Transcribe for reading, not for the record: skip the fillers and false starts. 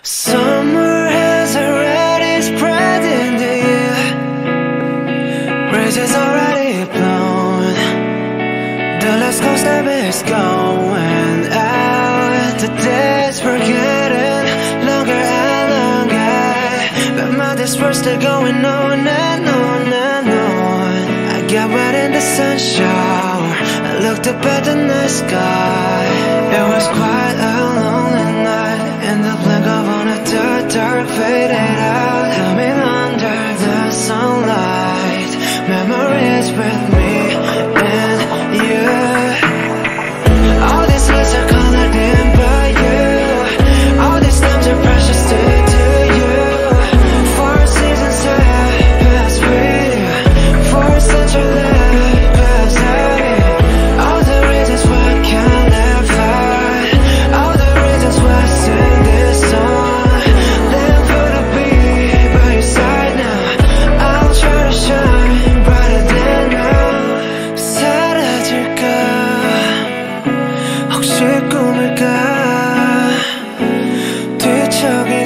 Summer has already spread in the air. Roses already blown. The last cold step is going out. The days we're getting longer and longer, but my days were still going on and on and on. I got wet in the sunshine. I looked up at the night sky. It was quite a lonely night. In the blink of an eye, dark faded out. Coming under the sunlight. Memories with me and you. All these nights are colored in by you. All these times are precious to you. 4 seasons have passed free. 4 centuries passed heavy. All the reasons why I can't live hard. All the reasons why I sing this song. Live for to be by your side now. I'll try to shine brighter than now. 사라질까 혹시 꿈일까 뒤척이